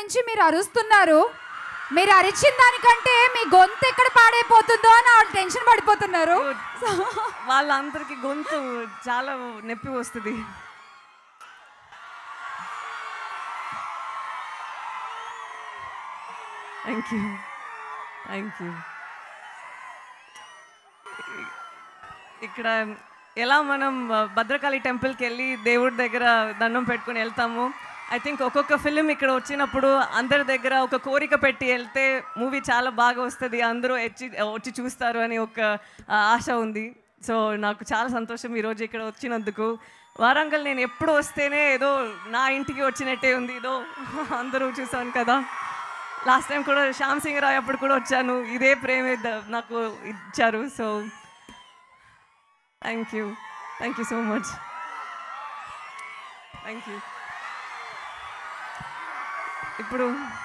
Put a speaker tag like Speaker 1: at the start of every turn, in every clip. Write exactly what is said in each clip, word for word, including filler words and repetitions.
Speaker 1: నుంచి మీరు అరుస్తున్నారు. మీరు అరిచిన దానికంటే మీ గొంతు ఎక్కడ పాడైపోతుందో అని వాళ్ళు టెన్షన్ పడిపోతున్నారు.
Speaker 2: వాళ్ళందరికీ గొంతు చాలా నొప్పి వస్తుంది. Thank you thank you. ఇక్కడ ఎలా మనం భద్రకాళి టెంపుల్కి వెళ్ళి దేవుడి దగ్గర దండం పెట్టుకుని వెళ్తాము, ఐ థింక్ ఒక్కొక్క ఫిలిం ఇక్కడ వచ్చినప్పుడు అందరి దగ్గర ఒక కోరిక పెట్టి వెళ్తే మూవీ చాలా బాగా వస్తుంది, అందరూ వచ్చి వచ్చి చూస్తారు అని ఒక ఆశ ఉంది. సో నాకు చాలా సంతోషం ఈరోజు ఇక్కడ వచ్చినందుకు. వరంగల్ నేను ఎప్పుడు వస్తేనే ఏదో నా ఇంటికి వచ్చినట్టే ఉంది, ఏదో అందరూ చూసాను కదా. లాస్ట్ టైం కూడా శ్యామ్ సింగ్ రాయ్ అప్పుడు కూడా వచ్చాను, ఇదే ప్రేమే నాకు ఇచ్చారు. So thank you thank you so much. Thank you. ఇప్పుడు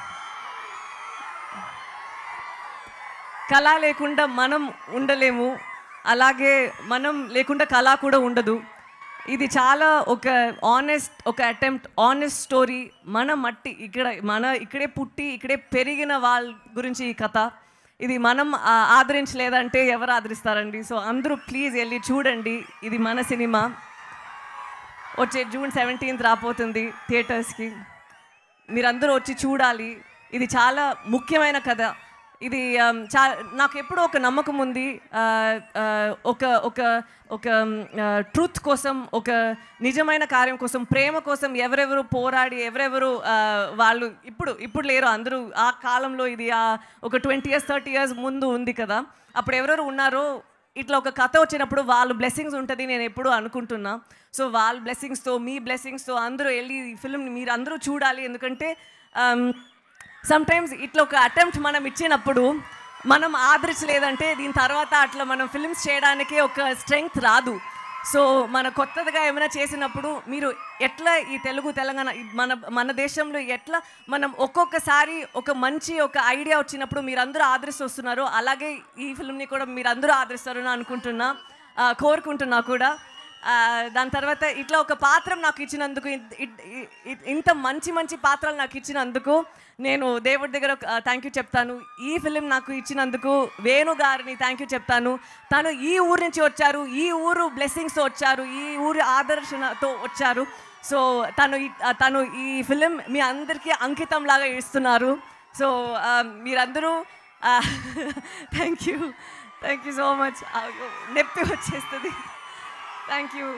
Speaker 2: కళ లేకుండా మనం ఉండలేము, అలాగే మనం లేకుండా కళ కూడా ఉండదు. ఇది చాలా ఒక ఆనెస్ట్ ఒక అటెంప్ట్, ఆనెస్ట్ స్టోరీ. మన మట్టి ఇక్కడ మన ఇక్కడే పుట్టి ఇక్కడే పెరిగిన వాళ్ళ గురించి ఈ కథ. ఇది మనం ఆదరించలేదంటే ఎవరు ఆదరిస్తారండి? సో అందరూ ప్లీజ్ వెళ్ళి చూడండి, ఇది మన సినిమా. వచ్చే జూన్ సెవెంటీన్త్ రాబోతుంది థియేటర్స్కి, మీరందరూ వచ్చి చూడాలి. ఇది చాలా ముఖ్యమైన కథ. ఇది చా నాకు ఎప్పుడూ ఒక నమ్మకం ఉంది, ఒక ఒక ఒక ట్రూత్ కోసం, ఒక నిజమైన కార్యం కోసం, ప్రేమ కోసం ఎవరెవరు పోరాడి ఎవరెవరు వాళ్ళు ఇప్పుడు ఇప్పుడు లేరు, అందరూ ఆ కాలంలో ఇది ఒక ట్వంటీ ఇయర్స్ థర్టీ ఇయర్స్ ముందు ఉంది కదా, అప్పుడు ఎవరెవరు ఉన్నారో ఇట్లా ఒక కథ వచ్చినప్పుడు వాళ్ళు బ్లెస్సింగ్స్ ఉంటుంది నేను ఎప్పుడూ అనుకుంటున్నా. సో వాళ్ళ బ్లెస్సింగ్స్తో మీ బ్లెస్సింగ్స్తో అందరూ వెళ్ళి ఈ ఫిల్మ్ని మీరు అందరూ చూడాలి. ఎందుకంటే సమ్టైమ్స్ ఇట్లా ఒక అటెంప్ట్ మనం ఇచ్చినప్పుడు మనం ఆదరించలేదంటే దీని తర్వాత అట్లా మనం ఫిల్మ్స్ చేయడానికి ఒక స్ట్రెంగ్త్ రాదు. సో మన కొత్తగా ఏమైనా చేసినప్పుడు మీరు ఎట్లా ఈ తెలుగు తెలంగాణ మన మన దేశంలో ఎట్లా మనం ఒక్కొక్కసారి ఒక మంచి ఒక ఐడియా వచ్చినప్పుడు మీరందరూ ఆదరిస్తూ వస్తున్నారు, అలాగే ఈ ఫిల్మ్ని కూడా మీరందరూ ఆదరిస్తారని అనుకుంటున్నా, కోరుకుంటున్నా కూడా. దాని తర్వాత ఇట్లా ఒక పాత్ర నాకు ఇచ్చినందుకు, ఇంత మంచి మంచి పాత్రలు నాకు ఇచ్చినందుకు నేను దేవుడి దగ్గర థ్యాంక్ యూ చెప్తాను. ఈ ఫిలిం నాకు ఇచ్చినందుకు వేణు గారిని థ్యాంక్ యూ చెప్తాను. తను ఈ ఊరు నుంచి వచ్చారు, ఈ ఊరు బ్లెస్సింగ్స్తో వచ్చారు, ఈ ఊరి ఆదర్శనతో వచ్చారు. సో తను తను ఈ ఫిలిం మీ అందరికీ అంకితం లాగా ఇస్తున్నారు. సో మీరందరూ thank you thank you so much. నొప్పి వచ్చేస్తుంది. Thank you.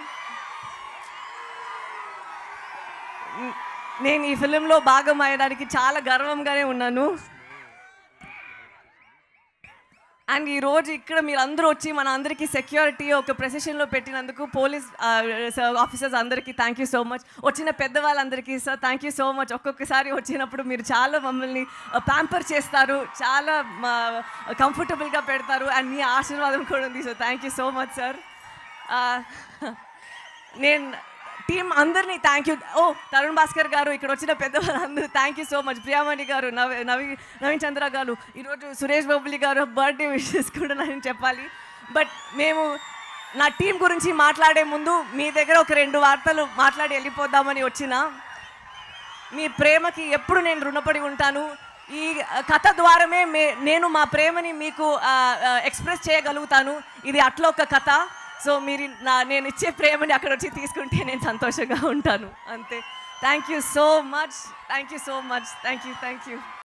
Speaker 2: నేను ఈ ఫిలింలో భాగం అయ్యడానికి చాలా గర్వంగానే ఉన్నాను. అండ్ ఈరోజు ఇక్కడ మీరు అందరూ వచ్చి మన అందరికీ సెక్యూరిటీ ఒక ప్రెసిషన్లో పెట్టినందుకు పోలీస్ ఆఫీసర్స్ అందరికీ థ్యాంక్ యూ సో మచ్. వచ్చిన పెద్దవాళ్ళందరికీ sir thank you so much. ఒక్కొక్కసారి వచ్చినప్పుడు మీరు చాలా మమ్మల్ని ప్యాంపర్ చేస్తారు, చాలా కంఫర్టబుల్గా పెడతారు, అండ్ మీ ఆశీర్వాదం కూడా ఉంది. So thank you so much sir. నేను టీం అందరినీ థ్యాంక్ యూ. ఓ తరుణ్ భాస్కర్ గారు, ఇక్కడ వచ్చిన పెద్దవాళ్ళందరూ thank you so much. Priyamani garu, నవీ నవీ నవీన్ చంద్ర గారు, ఈరోజు సురేష్ బాబులి గారు బర్త్డే విషెస్ కూడా నేను చెప్పాలి. బట్ మేము నా టీం గురించి మాట్లాడే ముందు మీ దగ్గర ఒక రెండు వార్తలు మాట్లాడి వెళ్ళిపోదామని వచ్చిన. మీ ప్రేమకి ఎప్పుడు నేను రుణపడి ఉంటాను. ఈ కథ ద్వారానే మే నేను మా ప్రేమని మీకు ఎక్స్ప్రెస్ చేయగలుగుతాను. ఇది అట్లా ఒక కథ. సో మీరు నా నేను ఇచ్చే ప్రేమని అక్కడ వచ్చి తీసుకుంటే నేను సంతోషంగా ఉంటాను, అంతే. Thank you so much thank you so much thank you thank you